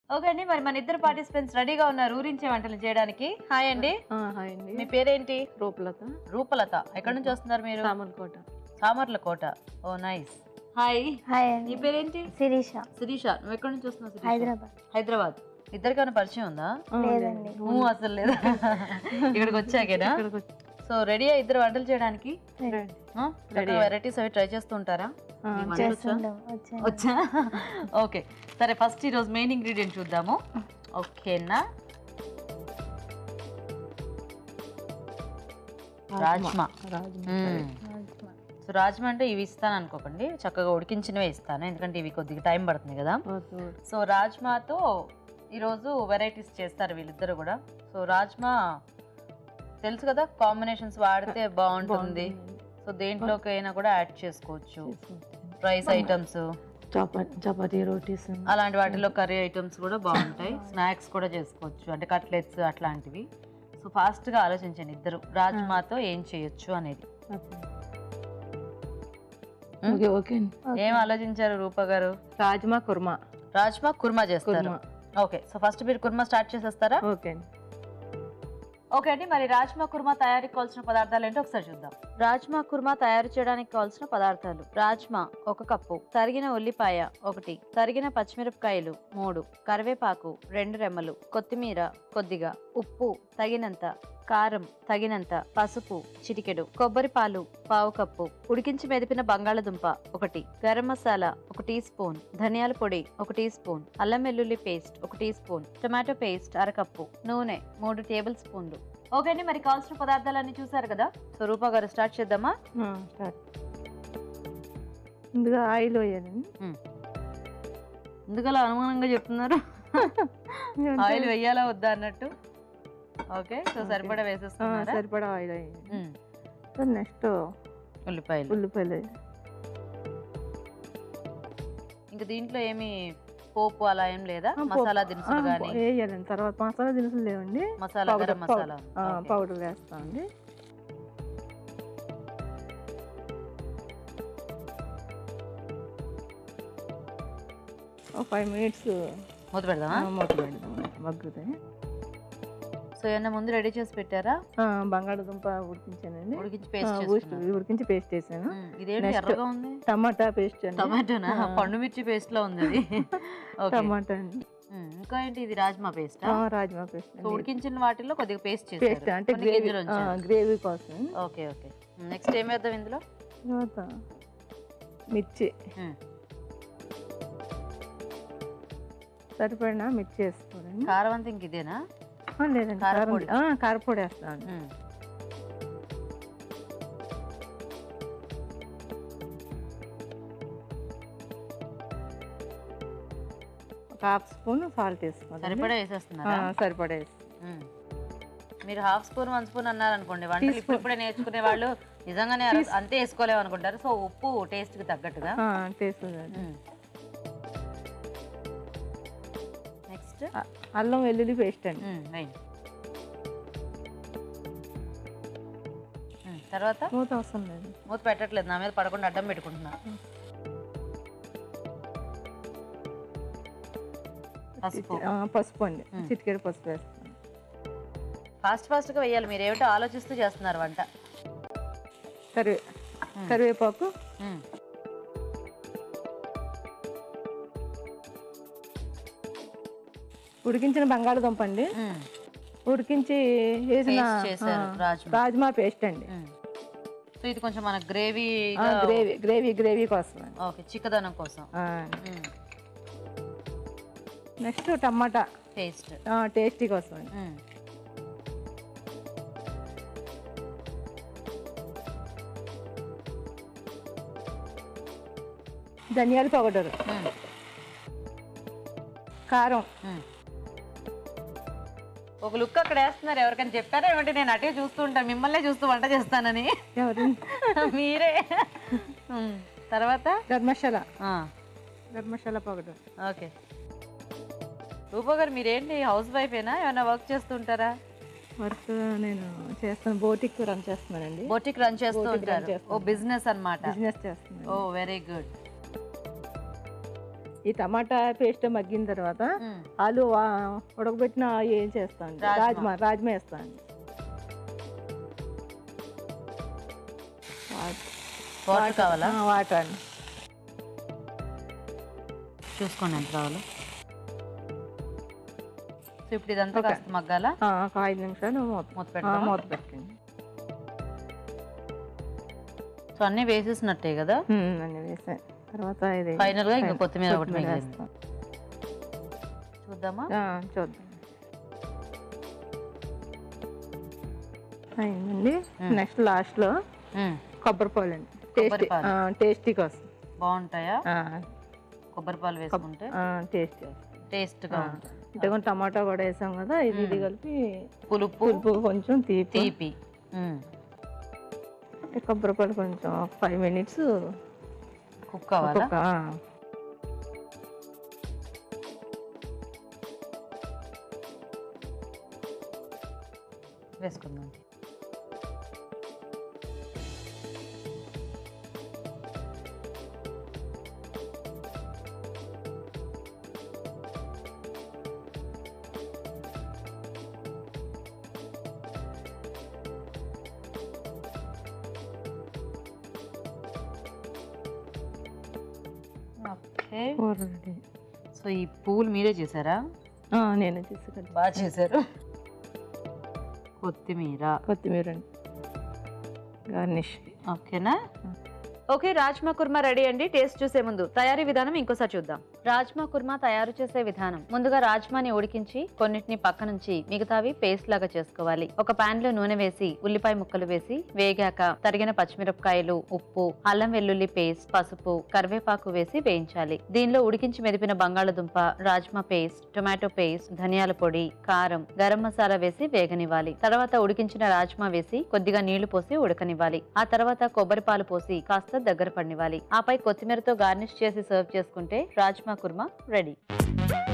Okay అండి, మరి మన ఇద్దరు పార్టిసిపెంట్స్ రెడీగా ఉన్నారు ఊరించే వంటలు చేయడానికి. హాయ్ అండి. హాయ్ అండి. మీ పేరేంటి? రూపలత. రూపలత. ఎక్కడి నుంచి వస్తున్నారు మీరు? Samarlakota. Samarlakota. Oh nice. Hi. Hi. నీ పేరేంటి? శిరీష. శిరీష. నువ్వు ఎక్కడి నుంచి వస్తున్నావు? హైదరాబాద్. హైదరాబాద్. ఇద్దరికైనా పరిచయం ఉందా? లేదండి. అసలు లేదా? ఇక్కడికి వచ్చాకేనా? సో రెడీయా ఇద్దరు వంటలు చేయడానికి? వెరైటీస్ అవి ట్రై చేస్తూ ఉంటారా? వచ్చా? ఓకే సరే, ఫస్ట్ ఈరోజు మెయిన్ ఇంగ్రీడియంట్ చూద్దాము. ఓకేనా? రాజ్మా. సో రాజ్మా అంటే ఇవి ఇస్తాను అనుకోకండి, చక్కగా ఉడికించినవే ఇస్తాను, ఎందుకంటే ఇవి కొద్దిగా టైం పడుతుంది కదా. సో రాజ్మాతో ఈరోజు వెరైటీస్ చేస్తారు వీళ్ళిద్దరు కూడా. సో రాజ్మా తెలుసు కదా, కాంబినేషన్స్ వాడితే బాగుంటుంది. సో దేంట్లోకి అయినా కూడా యాడ్ చేసుకోవచ్చు. రైస్ ఐటమ్స్, చపాతీ, రోటీస్ అలాంటి వాటిలో కర్రీ ఐటమ్స్ కూడా బాగుంటాయి. స్నాక్స్ కూడా చేసుకోవచ్చు, అంటే కట్లెట్స్ అట్లాంటివి. సో ఫాస్ట్గా ఆలోచించండి ఇద్దరు, రాజ్మాతో ఏం చేయొచ్చు అనేది. ఏం ఆలోచించారు రూప గారు? రాజ్మా కుర్మా. రాజ్మా కుర్మా చేస్తారు. ఓకే, సో ఫస్ట్ మీరు కుర్మా స్టార్ట్ చేసేస్తారా? ఓకే ఓకే అండి, మరి రాజ్మా కుర్మా తయారీకి కావాల్సిన పదార్థాలు ఏంటో ఒకసారి చూద్దాం. రాజ్మా కుర్మా తయారు చేయడానికి కావాల్సిన పదార్థాలు: రాజ్మా 1 కప్పు, తరిగిన ఉల్లిపాయ 1, తరిగిన పచ్చిమిరపకాయలు 3, కరివేపాకు 2 రెమ్మలు, కొత్తిమీర కొద్దిగా, ఉప్పు తగినంత, కారం తగినంత, పసుపు చిటికెడు, కొబ్బరి పాలు 1/2 కప్పు, ఉడికించి మెదిపిన బంగాళదుంప 1, గరం మసాలా 1 టీ స్పూన్, ధనియాల పొడి 1 టీ స్పూన్, అల్లం వెల్లుల్లి paste 1 teaspoon, tomato paste 1/2 cup, నూనె 3 టేబుల్ స్పూన్లు. ఓకే అండి, మరి కావాల్సిన పదార్థాలన్నీ చూసారు కదా. సో రూపా గారు స్టార్ట్ చేద్దామా? ముందుగా ఆయిల్ వేయాలండి. ఎందుకలా అనుమానంగా చెప్తున్నారు? ఆయిల్ వేయాలా వద్దా అన్నట్టు. ఓకే, సో సరిపడా వేసేస్తున్నారు. సరిపడా ఆయిల్ వేయాలి. నెక్స్ట్ ఉల్లిపాయలు. ఇంకా దీంట్లో ఏమి పోపు అలా ఏం లేదా? మసాలా దినుసులు కానీ వేయాలండి. తర్వాత మసాలా దినుసులు లేవండి, మసాలా గరం మసాలా పౌడర్ వేస్తామండి. ఒక 5 మినిట్స్ మూత పెడదామా? మగ్గుతాయి. సో ఏమన్నా ముందు రెడీ చేసి పెట్టారా? బంగాళదుంప ఉడికించానండి, ఉడికించి పేస్ట్ చేసాను. ఇదేంటి ఎర్రగా ఉంది? Tomato paste. టమాటోనా? పండు మిర్చి పేస్ట్ లో ఉంది అది. టమాటా అండి. ఇంకా ఏంటి ఇది? రాజ్మా పేస్ట్. రాజ్మా పేస్ట్. ఉడికించిన వాటిలో కొద్దిగా పేస్ట్ చేస్తారు అంటే గ్రేవీ కోసం. ఓకే ఓకే, నెక్స్ట్ ఏం వేద్దాం ఇందులో? మిర్చి సరిపడినా మిర్చి వేసుకోండి. కారం అంతా ఇంక ఇదేనా? లేదండి, కారపొడి వేస్తాను. ఒక 1/2 స్పూన్ సాల్ట్ వేసుకోండి. సరిపడా వేసేస్తున్నారా? సరిపడా వేసి. మీరు 1/2 స్పూన్ 1 స్పూన్ అన్నారు అనుకోండి, వంటలు ఇప్పుడే నేర్చుకునే వాళ్ళు నిజంగానే అంతే వేసుకోలేము అనుకుంటారు. సో ఉప్పు టేస్ట్ కి తగ్గట్టుగా. టేస్ట్. నెక్స్ట్ అల్లం వెల్లుల్లి పేస్ట్ అండి. తర్వాత మూత అవసరం లేదు, మూత పెట్టట్లేదు, నా మీద పడకుండా అడ్డం పెట్టుకుంటున్నా. పసుపు అండి, చిటికెడు పసుపు వేస్తాను. ఫాస్ట్ గా వేయాలి, మీరు ఏమిటో ఆలోచిస్తూ చేస్తున్నారు వంట. కరివేపాకు, ఉడికించిన బంగాళదుంప అండి, ఉడికించి వేసిన రాజ్మా పేస్ట్ అండి. సో ఇది కొంచెం మన గ్రేవీ కోసం. ఓకే, చిక్కదనం కోసం. నెక్స్ట్ టమాటా పేస్ట్, టేస్టీ కోసం అండి. ధనియాల పౌడర్, కారం. ఒక లుక్ అక్కడ వేస్తున్నారు. ఎవరికైనా చెప్పారా ఏమంటే? నేను అటే చూస్తూ ఉంటాను, మిమ్మల్నే చూస్తూ వంట చేస్తానని. మీరే. తర్వాత గరం మసాలా పౌడర్. ఓకే, రూపా గారు మీరేంటి హౌస్ వైఫేనా, ఏమైనా వర్క్ చేస్తుంటారా? వర్క్ నేను చేస్తాను, బోటిక్ రన్ చేస్తున్నానండి. బోటిక్ రన్ చేస్తూ ఉంటారు. ఓ బిజినెస్ అన్నమాట. బిజినెస్ చేస్తున్నాను. Oh very good. ఈ టమాటా పేస్ట్ మగ్గిన తర్వాత ఆలు ఉడకబెట్టిన ఏం చేస్తాను, రాజ్మా వేస్తాను. వాటర్ కావాలా? వాటర్ అండి చూసుకోండి ఎంత కావాలో. సో ఇప్పుడు ఇదంతా కాస్త మగ్గాల. ఒక 5 నిమిషాలు మూత పెట్టండి. సో అన్నీ వేసేసినట్టే కదా? అన్నీ వేసాను. తర్వాత ఇది ఫైనల్ గా ఇంకా కొత్తిమీర ఒకటి మిగిలింది. చూద్దామా? చూద్దాం. అయిందండి. నెక్స్ట్ లాస్ట్ లో కొబ్బరి పాలు అండి, టేస్టీ కోసం. బాగుంటాయా కొబ్బరి పాలు వేసుకుంటే? టేస్ట్గా ఉంటుంది. అంటే టమాటా కూడా వేసాం కదా, ఇది కలిపి పులుపు కొంచెం తీపి. కొబ్బరి పాలు కొంచెం 5 minutes కుక్ అవ్వాలా? వేసుకుందాం. సో ఈ పూలు మీరే చేశారా? నేనే చేశాను. బాగా చేశారు. కొత్తిమీర గార్నిష్. ఓకేనా? ఓకే, రాజ్మా కుర్మా రెడీ అండి. టేస్ట్ చూసే ముందు తయారీ విధానం ఇంకోసారి చూద్దాం. రాజ్మా కుర్మా తయారు చేసే విధానం: ముందుగా రాజ్మాని ఉడికించి కొన్నిటిని పక్కనుంచి మిగతావి పేస్ట్ లాగా చేసుకోవాలి. ఒక పాన్ లో నూనె వేసి ఉల్లిపాయ ముక్కలు వేసి వేగాక తరిగిన పచ్చిమిరపకాయలు, ఉప్పు, అల్లం వెల్లుల్లి పేస్ట్, పసుపు, కరివేపాకు వేసి వేయించాలి. దీనిలో ఉడికించి మెదిపిన బంగాళదుంప, రాజ్మా పేస్ట్, టొమాటో పేస్ట్, ధనియాల పొడి, కారం, గరం మసాలా వేసి వేగనివ్వాలి. తర్వాత ఉడికించిన రాజ్మా వేసి కొద్దిగా నీళ్లు పోసి ఉడకనివ్వాలి. ఆ తర్వాత కొబ్బరి పాలు పోసి కాస్త దగ్గర పడినివ్వాలి. ఆపై కొత్తిమీరతో గార్నిష్ చేసి సర్వ్ చేసుకుంటే రాజ్మా కుర్మా రెడీ.